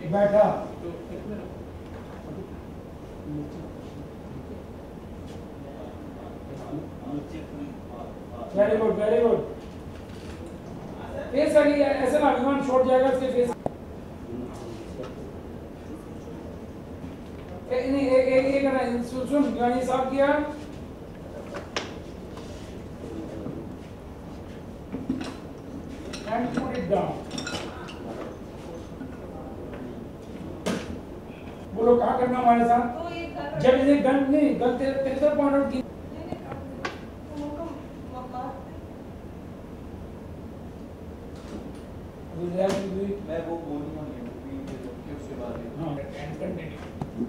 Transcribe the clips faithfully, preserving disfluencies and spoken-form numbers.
बैठा very good very good face आगे ऐसे ना विमान छोड़ जाएगा इसके फेस ए, नहीं एक एक एक करना सुन सुन गाड़ी साफ किया and put it down बोलो क्या करना हमारे साथ जब इसे गन नहीं गन तेरे तेरे तरफ पॉइंट आउट की मैं वो बोलूंगा नहीं कि उसके बाद हाँ एंड कंटिन्यू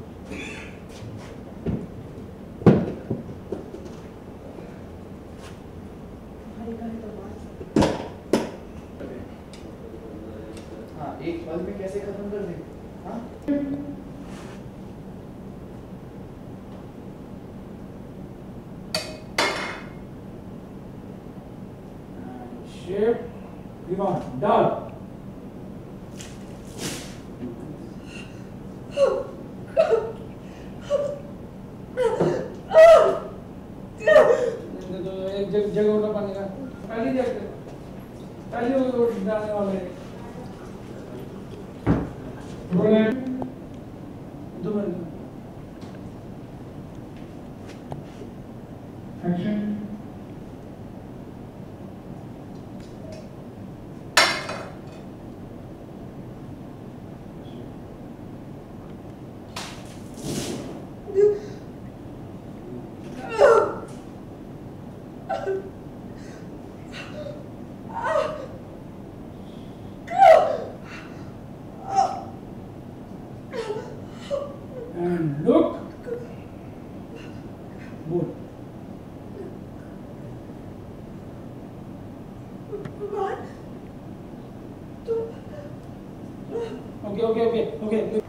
हाँ एक पल में कैसे खत्म कर दे हाँ शेप विमान डाल एक जगह जगह उठा पानी का पहली जगह पहली वो डालने वाले दो minute action and look good okay okay okay okay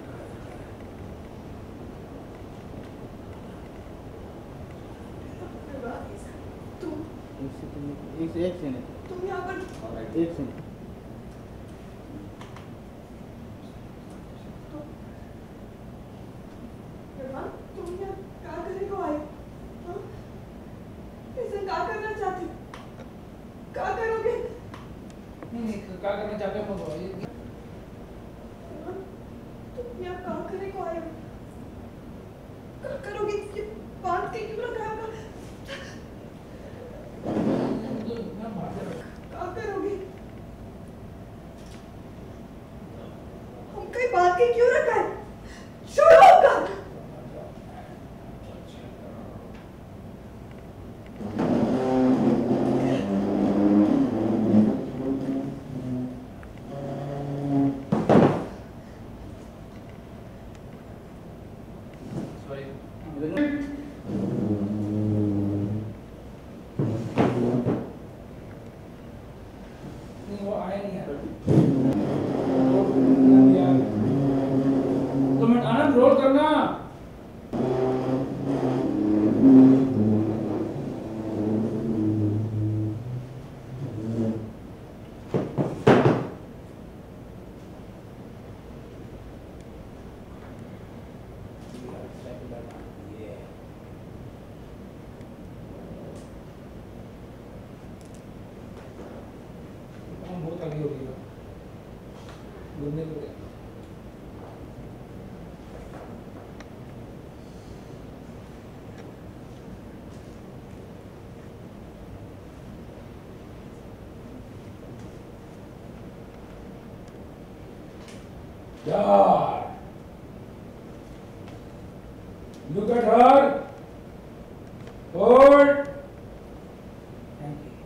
एक एक सेकंड तुम यहाँ पर एक सेकंड तुम यहाँ क्या करने को आए हाँ? इसे क्या करना चाहते हो? क्या करोगे नहीं नहीं क्या करना चाहते हो मत बोलो हाँ? तुम यहाँ क्या करने को आए हो क्या करोगे ये बात के क्यों रखा है क्या करोगे हम कई बात के क्यों रखा है छोड़ो कर नहीं वो आया नहीं यार तो मिनट आनंद रोल करना बहुत आगे हो गया घूमने को यार look at her hold thank you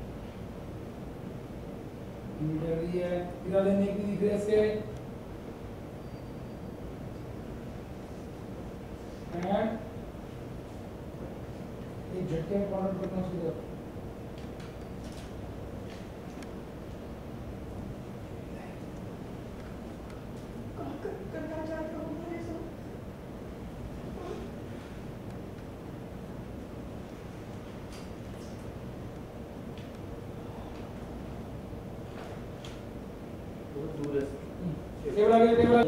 डर रही है इधर लेने की दिख रही है इसके एंड एक झटके में कॉर्नर करना शुरू कर करना चाहते हो मेरे साथ बहुत दूर है टेबल आगे टेबल टेबल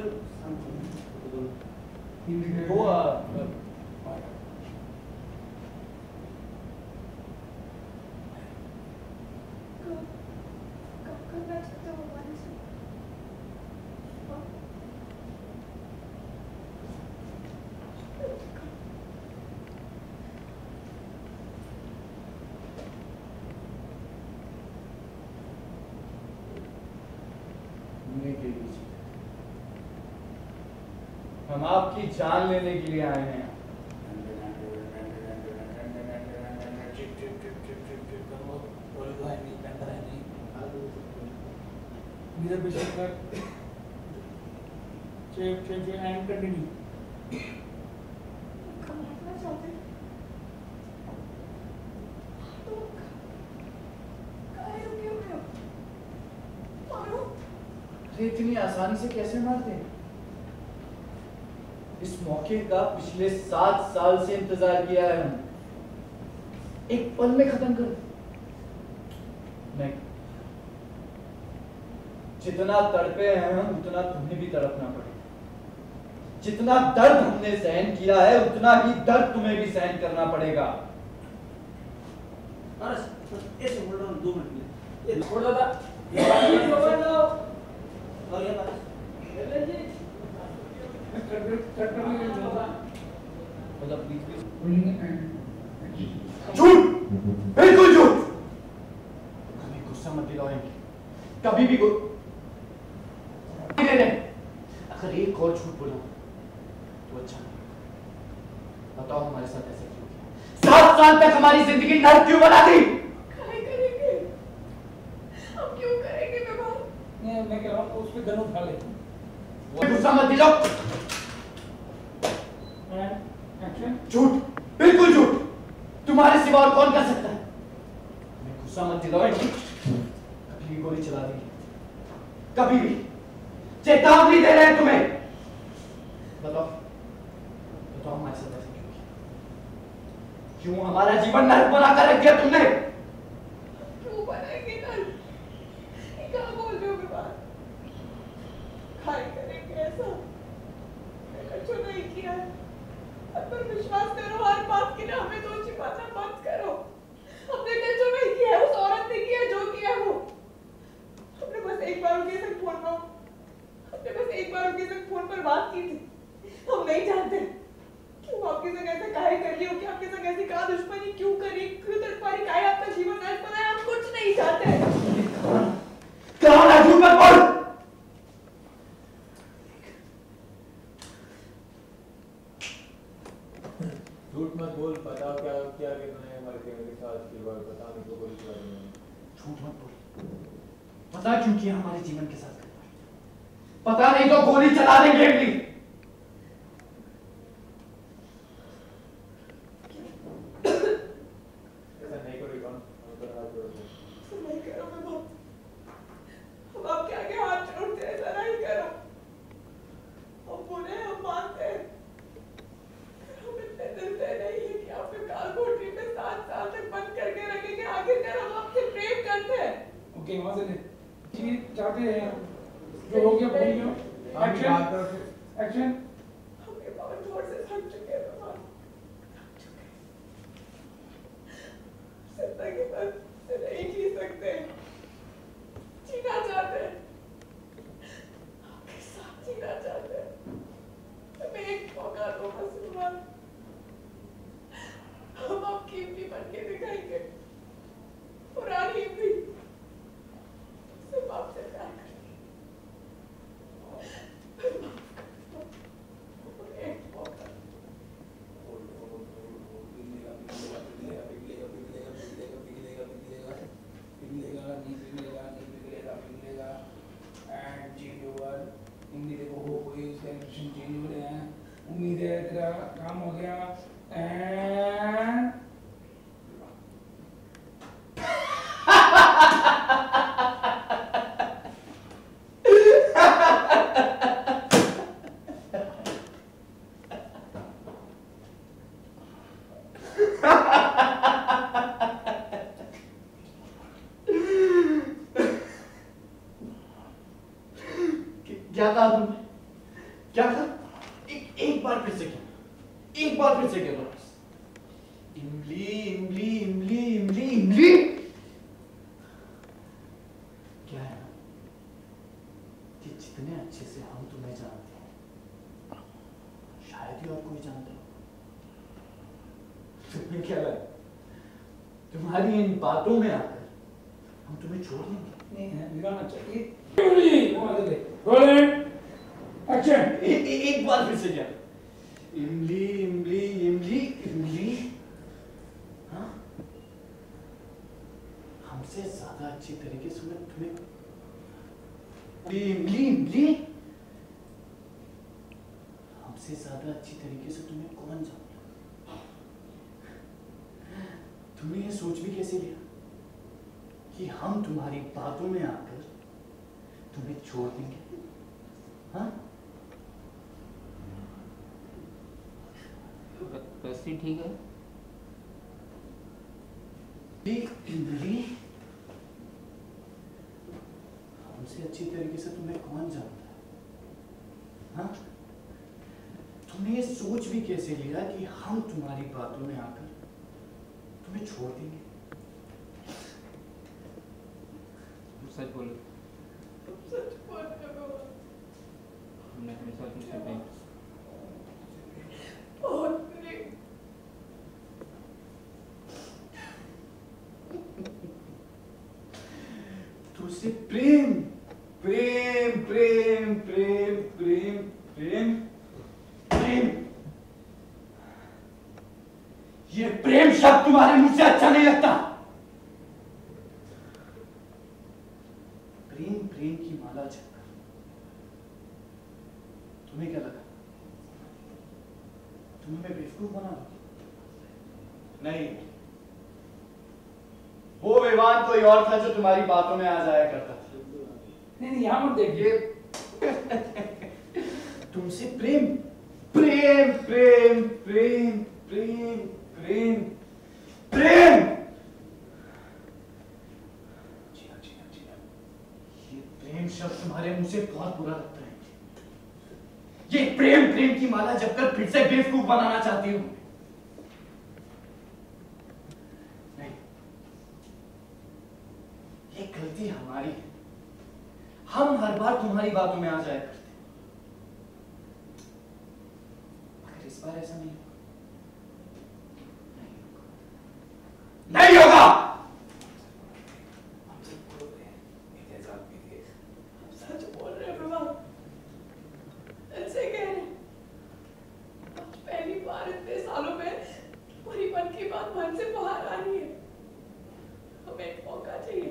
वो कब करना चाहते हो हमारे से? हाँ? हम आपकी जान लेने के लिए आए हैं। इधर पे शिफ्ट कर save save save and continue मारना चाहते हो? तो काहे रुके हुए हो? मारो। अरे इतनी आसानी से कैसे मारते हैं? इस मौके का पिछले सात साल से इंतजार किया है हमने, एक पल में खत्म कर। नहीं, जितना तड़पे हैं हम उतना तुम्हें भी तड़पना पड़ेगा। जितना दर्द हमने सहन किया है उतना ही दर्द तुम्हें भी सहन करना पड़ेगा। ऐसे बोल रहा हूँ दो मिनट में छोड़ दादा और ये बात कट कट कर मतलब प्लीज प्लीज बोलेंगे झूठ, बिल्कुल झूठ। कभी गुस्सा मत दिलाओ इनकी, कभी भी गु... नहीं नहीं, अगर एक और झूठ बोलो तो अच्छा नहीं। बताओ हमारे साथ ऐसा क्यों किया? सात साल तक हमारी जिंदगी नर्क क्यों बना दी? काहे करेंगे? हम क्यों करेंगे विवाह? नहीं मैं कह रहा हूँ उस पे गन उठा ले गुस्सा मत दिलाओ। एक्शन झूठ, बिल्कुल झूठ। तुम्हारे सिवा और कौन कर सकता है? हमें गुस्सा मत दिलाओ इनकी, कभी भी गोली चला देंगे, कभी भी। चेतावनी दे रहे हैं तुम्हें। बताओ बताओ हमारे साथ ऐसे क्यों किया? क्यों हमारा जीवन नरक बना कर रख दिया तुमने? क्यों बनाएंगे नल? ये क्या बोल रहे हो विवाह? खाए करेंगे ऐसा? मैंने जो नहीं किया है, अब पर विश्वास करो हर बात की ना हमें दोषी मानना मत करो। हमने क्या जो नहीं किया है, उस औरत ने किया जो किया वो। हमने बस एक बार उनके साथ फोन पर हमने बस एक बार उनके साथ फोन पर बात की थी। हम नहीं जानते क्यों आपके संग ऐसा काहे कर लियो, कि आपके संग ऐसी का दुश्मनी क्यों करी, क्यों तड़पारी, काहे आपका जीवन नर्क बनाया, हम कुछ नहीं चाहते। कहाँ ना झूठ मत बोल। झूठ मत बोल, बताओ क्या क्या करना है हमारे कैमरे के साथ के बाद बता नहीं तो गोली चला देंगे। झूठ मत बोल, पता क्यों किया हमारे जीवन के साथ? पता नहीं तो गोली चला देंगे अगली। ऐसा नहीं करो कौन, हम तो हाथ जोड़ दो। नहीं करो मैं बहुत, हम आपके आगे हाथ जोड़ते हैं, ऐसा नहीं करो। हम बुरे हैं, हम मानते हैं, हम इतने दिल से नहीं है कि आपके काल कोठरी में सात साल तक बंद करके रखेंगे। आखिरकार हम आपसे प्रेम करते हैं। ओके वहां से ले जी चाहते हैं जो हो गया भूल गया। एक्शन एक्शन हम ये बहुत जोर से थक चुके हैं बाबा, थक चुके हैं। जिंदगी बस नहीं जी सकते, जीना चाहते हैं, आपके साथ जीना चाहते हैं। हमें एक मौका दो बस विवाह, हम आपकी इमली बन के दिखाएंगे, पुरानी इमली, सिर्फ आपसे प्यार करती है। एक मौका उम्मीद है तेरा काम हो गया एंड क्या कहा एक एक बार फिर से कहना, एक बार फिर से कहना। इमली इमली इमली इमली इमली क्या है कि जितने अच्छे से हम तुम्हें जानते हैं शायद ही और कोई जानता हो। तुम्हें क्या लगा तुम्हारी इन बातों में आकर हम तुम्हें छोड़ देंगे? नहीं है, मिलाना चाहिए। वो आगे ले। Rolling action. ए, ए, एक बार फिर से क्या? इमली इमली इमली इमली हाँ हमसे ज्यादा अच्छी तरीके से मैं तुम्हें इमली इमली हमसे ज्यादा अच्छी तरीके से तुम्हें कौन जानता? तुमने ये सोच भी कैसे लिया कि हम तुम्हारी बातों में आकर तुम्हें छोड़ देंगे? हाँ बस ही ठीक है। इमली हमसे अच्छी तरीके से तुम्हें कौन जानता है? हाँ तुमने ये सोच भी कैसे लिया कि हम तुम्हारी बातों में आकर तुम्हें छोड़ देंगे? सच बोलो। सच बोल रहे हो। हमने हमेशा तुमसे प्रेम बहुत प्रेम। तुझसे प्रेम प्रेम प्रेम प्रेम प्रेम प्रेम प्रेम ये प्रेम शब्द तुम्हारे मुंह से अच्छा नहीं लगता। प्रेम प्रेम की माला जपकर तुम्हें क्या लगा तुम्हें मैं बेवकूफ बना? नहीं, वो विवाद कोई और था जो तुम्हारी बातों में आ जाया करता था। नहीं नहीं यहाँ मत देखिए। तुमसे प्रेम प्रेम प्रेम प्रेम प्रेम प्रेम प्रेम जी हाँ जी हाँ जी हाँ ये प्रेम शब्द तुम्हारे मुंह से बहुत बुरा लगता है। ये प्रेम प्रेम की माला जपकर फिर से बेवकूफ बनाना चाहती हूँ। नहीं, ये गलती हमारी है। हम हर बार तुम्हारी बातों में आ जाया करते, मगर इस बार ऐसा नहीं होगा। नहीं होगा। सच बोल रहे हो बाबा। ऐसे कह रहे आज पहली बार इतने सालों में पूरी मन की बात मन से बाहर आ रही है। हमें एक मौका चाहिए।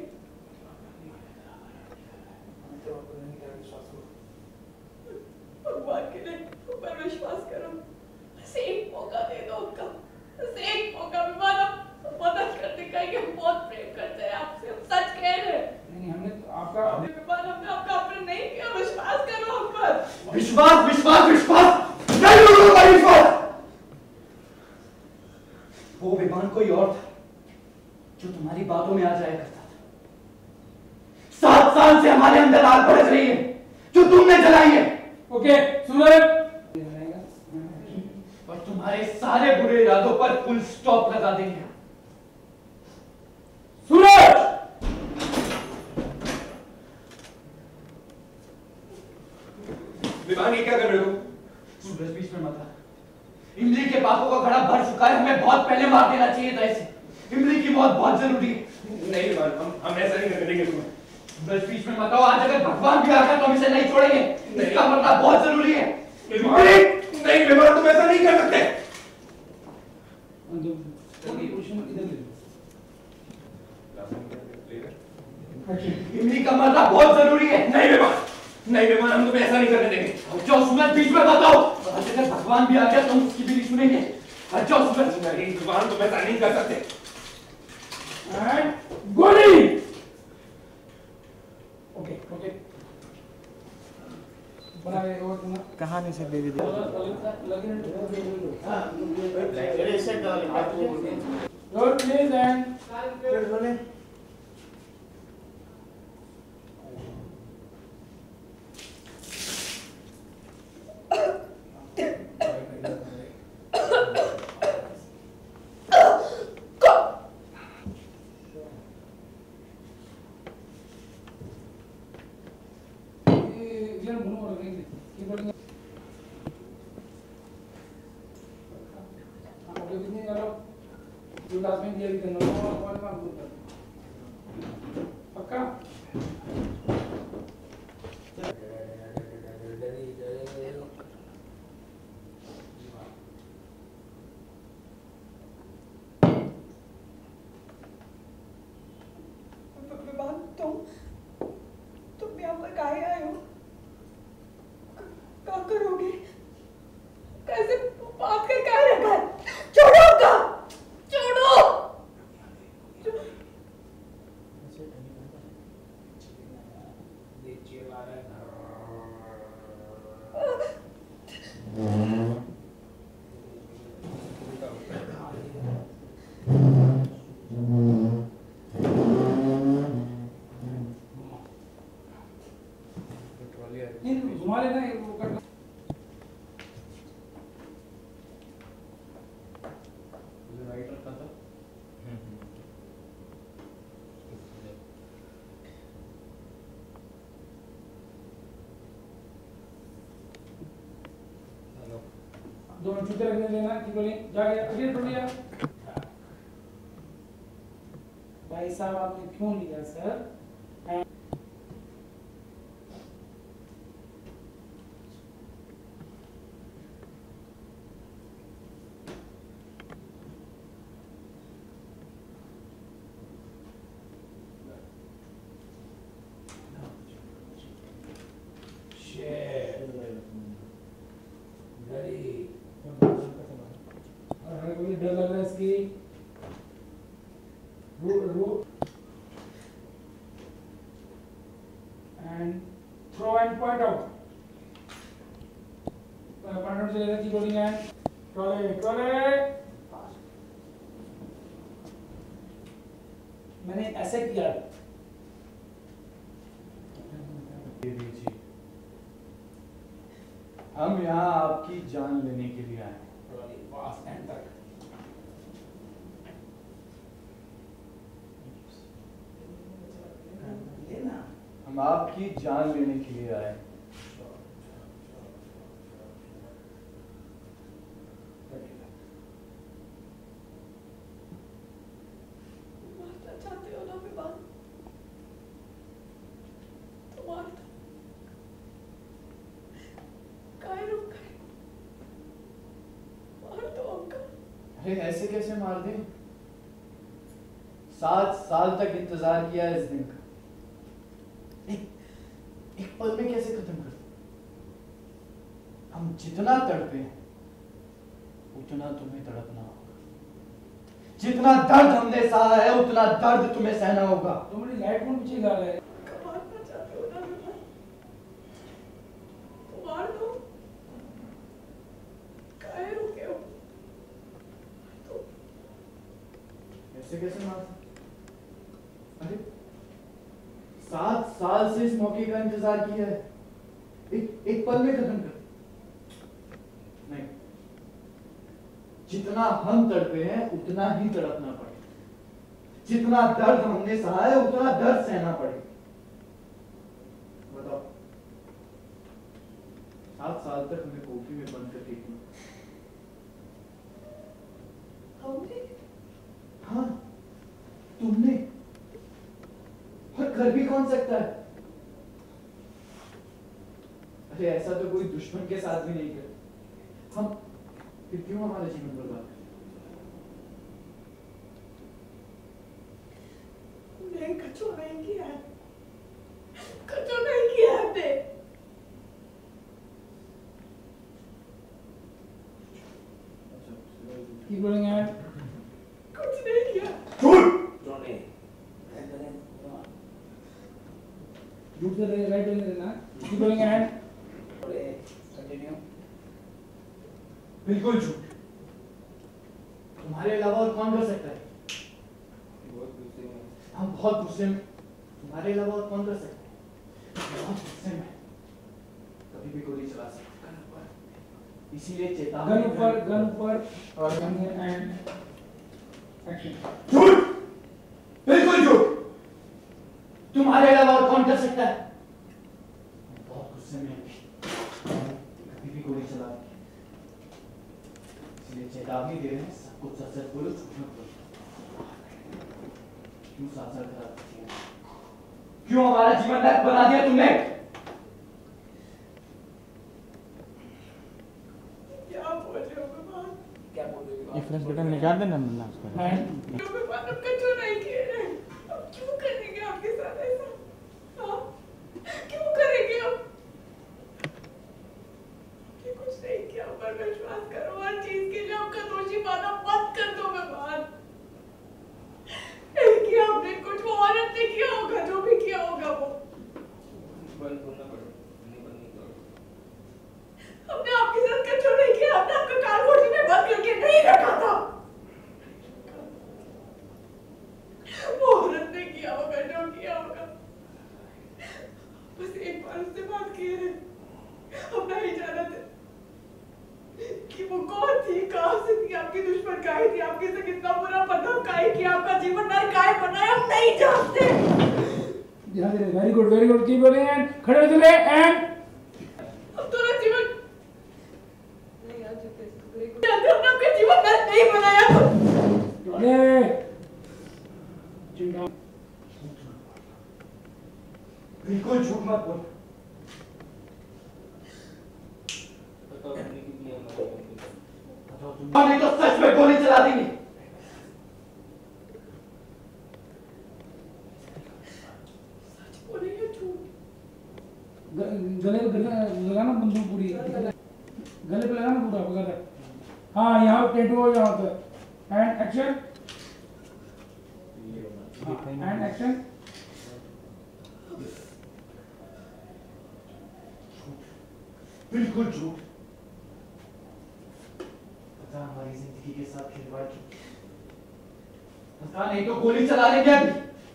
भगवान के लिए ऊपर विश्वास करो। बस एक मौका दे दो उनका। बस एक मौका। विवाद हम मदद करने का कि हम बहुत प्रेम करते हैं आपसे। हम सच कह रहे हैं। नहीं हमने तो आपका विवाद हमने आपका अपना नहीं किया। विश्वास करो हम पर। विश्वास विश्वास विश्वास नहीं होगा विश्वास। वो विमान कोई और था जो तुम्हारी बातों में आ जाया करता था। सात साल से हमारे अंदर आग भड़क रही है जो तुमने जलाई है। ओके सूरज और तुम्हारे सारे बुरे इरादों पर फुल स्टॉप लगा देंगे। सूरज विमान ये क्या कर रहे हो? सूरज बीच में मत आ। इमली के पापों का घड़ा भर चुका है। हमें बहुत पहले मार देना चाहिए था इसे। इमली की मौत बहुत जरूरी है। नहीं विमान, हम हम ऐसा नहीं करेंगे तुम्हें। सूरज बीच में मत आओ। आज अगर भगवान भी आ गया तो हम इसे नहीं छोड़ेंगे। इसका मरना बहुत जरूरी है। नहीं विमान, तुम ऐसा नहीं कर सकते। इमली का मरना बहुत जरूरी है। नहीं विमान, नहीं विमान, हम तुम्हें ऐसा नहीं करने देंगे। जाओ सूरज बीच में मत आओ। आज अगर भगवान भी आ गया तो हम उसकी भी नहीं सुनेंगे। जाओ सूरज। नहीं विमान, तुम ऐसा नहीं कर सकते। गोली। ओके ओके बना ये और तुम कहानी से दे दीजिए। रोल प्लीज एंड कितनी करो जो लास्ट में दिया भी करना होगा और मार दूंगा पक्का विवान तुम तुम यहाँ पर काहे आए हो क्या करोगे कैसे बात कर क्या रखा है छोड़ो उनका छोड़ो नहीं घुमा लेना ये वो करना राइट रखा था दोनों जूते रखने देना कि बोले जाके अगले टोलिया भाई साहब आपने क्यों लिया सर और हमें कोई डर लग रहा है इसकी रू रू and throw and point out point out से लेना की रोलिंग एंड ट्रॉले ट्रॉले मैंने ऐसे किया हम यहाँ आपकी जान लेने के लिए आए हैं। पास एंड तक हम आपकी जान लेने के लिए आए हैं। मारना चाहते हो ना विवान तो मार दो काहे रुक गए मार दो उनका अरे ऐसे कैसे मार दें? सात साल तक इंतजार किया इस दिन का, एक एक पल में कैसे खत्म कर दें? हम जितना तड़पे हैं उतना तुम्हें तड़पना होगा। जितना दर्द हमने सहा है उतना दर्द तुम्हें सहना होगा। तो मेरी लाइट कौन पीछे ला रहा है मारना चाहते हो ना विवान तो मार दो काहे रुके हो तो ऐसे कैसे मार सकते? अरे सात साल से इस मौके का इंतजार किया है, एक एक पल में खत्म कर नहीं। जितना हम तड़पे हैं उतना ही तड़पना पड़ेगा। जितना दर्द हमने सहा है उतना दर्द सहना पड़ेगा। बताओ सात साल तक हमें कोठरी में बंद करके क्यों? हमने हाँ तुमने, और कर भी कौन सकता है? अरे ऐसा तो कोई दुश्मन के साथ भी नहीं कर। हम फिर क्यों हमारा जीवन बर्बाद करें? नहीं कचो नहीं किया है कचो नहीं किया है हमने Keep rolling and कुछ नहीं किया झूठ से राइट लेने देना Keep rolling and continue बिल्कुल झूठ। तुम्हारे अलावा और कौन कर सकता है? बहुत गुस्से में हम बहुत गुस्से में। तुम्हारे अलावा और कौन कर सकता है? बहुत गुस्से में, कभी भी गोली चला सकता है। इसीलिए चेतावनी गन ऊपर गन ऊपर और गन एंड एक्शन झूठ, बिल्कुल झूठ। तुम्हारे अलावा और कौन कर सकता है? बहुत गुस्से में, कभी भी गोली चला इसलिए चेतावनी दे रहे हैं, सब कुछ सच सच बोलो, झूठ मत बोलो। क्यों साथ साथ खराब करती है? क्यों हमारा जीवन नरक बना दिया तुमने? क्या बोल रहे हो भगवान? क्या बोल रही हो? ये फ्लैश बटन निकाल देना ना उसका। क्यों भगवान अब कचो नहीं किए रहे? अब क्यों करेंगे आपके साथ ऐसा? हाँ? क्यों करेंगे अब? कि कुछ नहीं किया पर विश्वास करो, हर चीज के लिए आपका दोषी माना मत कर दो भगवान। नहीं किया आपने कुछ, वो औरत ने किया होगा, जो भी किया होगा वो। बंद करना पड़ेगा, नहीं बंद नहीं करो। हमने आपके साथ कचो नहीं किया, हमने आपका कार कोठी में बंद करके नहीं रखा था। वो औरत ने किया होगा, जो किया होगा। बस एक बार उससे बात किए थे, हम नहीं जानते कि वो कौन थी, कहाँ से थी, आपकी दुश्मन काहे थी, आपके से कितना बुरा बर्ताव काहे किया, आपका जीवन नरक काहे बनाया, हम नहीं जानते। Very good very good keep going and खड़े हो चले एंड अब तो ना जीवन नहीं आज कैसे हमने आपका जीवन नरक नहीं बनाया। अरे चिंता बिल्कुल झूठ मत बोल। बताओ तुमने क्यों किया हमारे बंद को? हम नहीं तो सच में गोली चला देंगे। सच बोले या झूठ? गले पे लगाना बंदूक पूरी, गले पे लगाना पूरा वगैरह। हाँ यहाँ टेटू हो यहाँ पे एंड एक्शन एंड एक्शन। बिल्कुल झूठ। पता हमारी जिंदगी के साथ खिलवाड़ की, पता नहीं तो गोली चला देंगे अभी।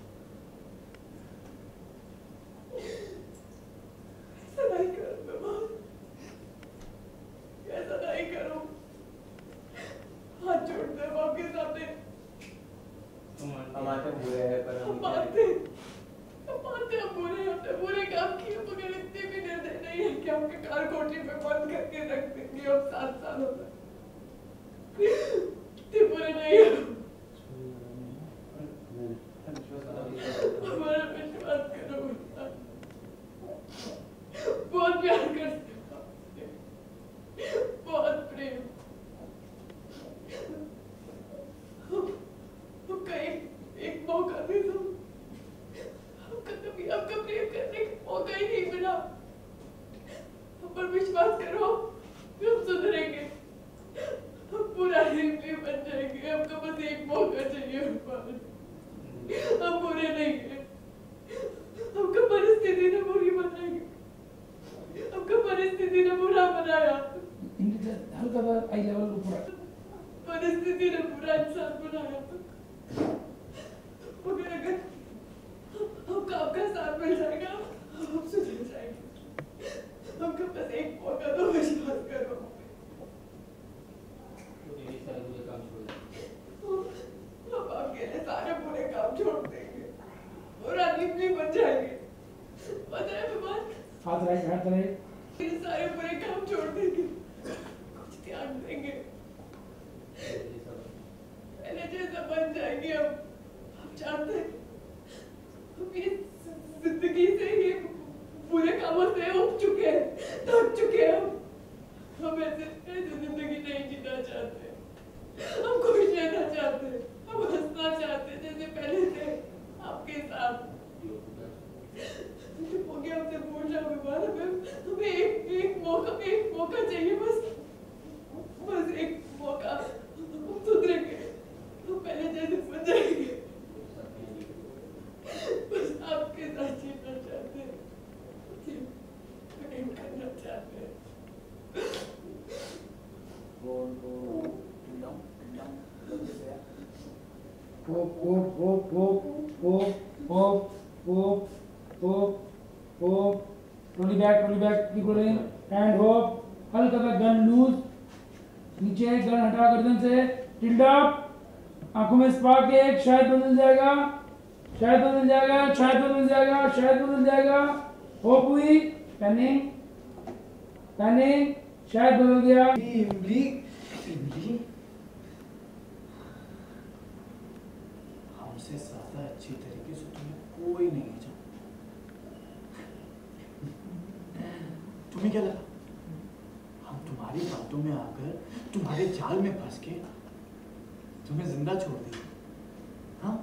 ऐसा नहीं करो भगवान, ऐसा नहीं करो। हाथ जोड़ दो आपके सामने। हमारे तो बुरे हैं पर हम हम मानते हम मानते हम बुरे हैं, हमने बुरे काम किए, मगर इतने भी निर्दय नहीं है कि आपके कार कोठी में बंद करके रख देंगे अब सात सालों तक। इतने बुरे नहीं है। हमारा विश्वास करो, बहुत प्यार करते हो आपसे, बहुत प्रेम। हमका एक एक मौका दे दो, हमका कभी आपका प्रेम करने का मौका ही नहीं मिला। हम पर विश्वास करो, हम सुधरेंगे, हम पूरा हिंदी बन जाएंगे। हमको बस एक मौका चाहिए भगवान, हम बुरे नहीं हैं, हमको परिस्थिति ने बुरी बनाएगी, हमको परिस्थिति ने बुरा बनाया, हल्का सा आई लेवल ऊपर। परिस्थिति ने बुरा इंसान बनाया। मगर अगर हमको आपका साथ मिल जाएगा, हम सुधर जाएंगे। हमको बस एक मौका दो, विश्वास करो। ये सारे बुरे काम छोड़ दो। हम आपके लिए सारे बुरे काम छोड़ देंगे और आदमी बन जाएंगे। पता है भगवान, हाथ राइट हाथ राइट ये सारे बुरे काम छोड़ देंगे, कुछ त्याग देंगे, पहले जैसा बन जाएंगे। हम हम जानते हैं हम ये जिंदगी से, ये बुरे कामों से उब चुके हैं, थक चुके हैं। हम हम ऐसे ऐसे जिंदगी नहीं जीना चाहते, हम खुश रहना चाहते हैं, हम हंसना चाहते हैं जैसे पहले थे आपके साथ। चुप हो गया, हमसे भूल जाओ भगवान। हमें हमें एक एक मौका एक मौका चाहिए, बस बस एक मौका। हम सुधरेंगे, हम पहले जैसे बन जाएंगे, बस आपके साथ जीना चाहते हैं, प्रेम करना चाहते हैं। Hope hope hope hope hope hope hope hope hope rolly back rolly back keep rolling and hope. हल्का सा गन लूज, नीचे गन हटा गर्दन से, टिल्ड अप, आंखों में स्पार्क एक, शायद बदल जाएगा, शायद बदल जाएगा, शायद बदल जाएगा, शायद बदल जाएगा। होप हुई, पैनिंग पैनिंग, शायद बदल गया। इमली इमली क्या लगा हम तुम्हारी बातों में आकर तुम्हारे जाल में फंस के तुम्हें जिंदा छोड़ दिया? हाँ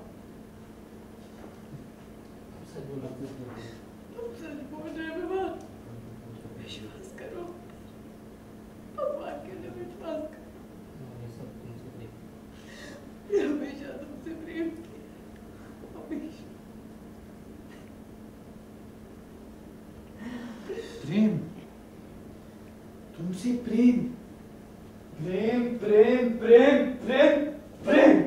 तुम सच बोल रहे हो बाबा, विश्वास करो, भगवान के लिए विश्वास करो। मैं हमेशा तुमसे प्रेम किया, हमेशा। प्रेम, तुमसे प्रेम, प्रेम प्रेम प्रेम प्रेम प्रेम।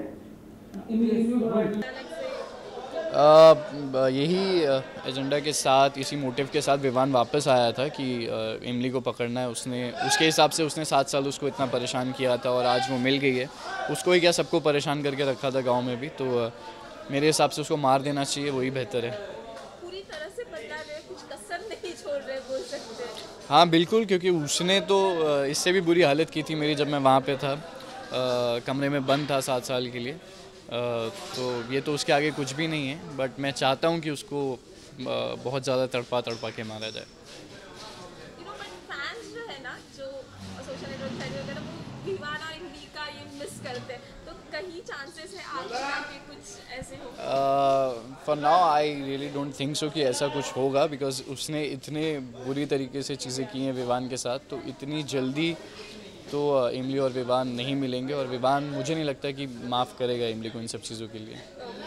आ, यही एजेंडा के साथ, इसी मोटिव के साथ विवान वापस आया था कि इमली को पकड़ना है। उसने उसके हिसाब से उसने सात साल उसको इतना परेशान किया था और आज वो मिल गई है। उसको ही क्या, सबको परेशान करके रखा था गांव में भी, तो मेरे हिसाब से उसको मार देना चाहिए, वही बेहतर है। पूरी तरह से बदला रहे, कुछ कसर नहीं छोड़ रहे, बोल सकते हैं। हाँ बिल्कुल, क्योंकि उसने तो इससे भी बुरी हालत की थी मेरी जब मैं वहाँ पे था, कमरे में बंद था सात साल के लिए। तो ये तो उसके आगे कुछ भी नहीं है, बट मैं चाहता हूँ कि उसको बहुत ज़्यादा तड़पा तड़पा के मारा जाए। You know, but fans जो है ना, जो सोशल नेटवर्क साइट वगैरह, वो विवान और इमली का ये मिस करते हैं, तो कहीं चांसेस है आगे जाके कुछ ऐसे हो? For now I really don't think so कि ऐसा कुछ होगा, बिकॉज उसने इतने बुरी तरीके से चीज़ें की हैं विवान के साथ, तो इतनी जल्दी तो इमली और विवान नहीं मिलेंगे, और विवान मुझे नहीं लगता कि माफ़ करेगा इमली को इन सब चीज़ों के लिए।